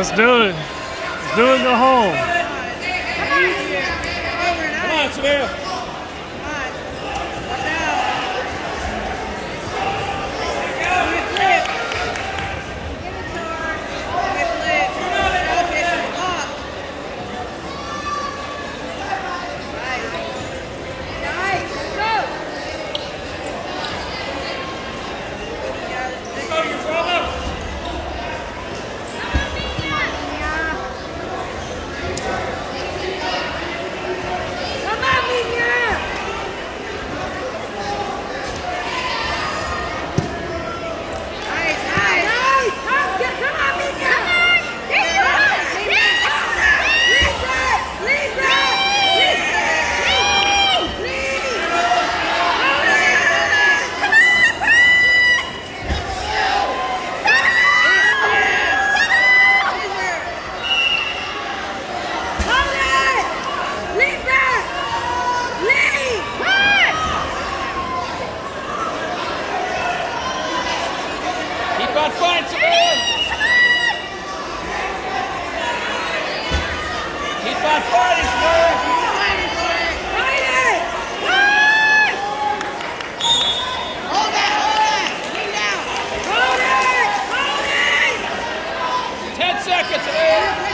Let's do it. Let's do it. Go home. Come on, Seville. Keep on fighting, Seville! Keep on fighting, Seville! Fight it! Fight! Hold it! Lean down! Hold it! Hold it! 10 seconds, Seville!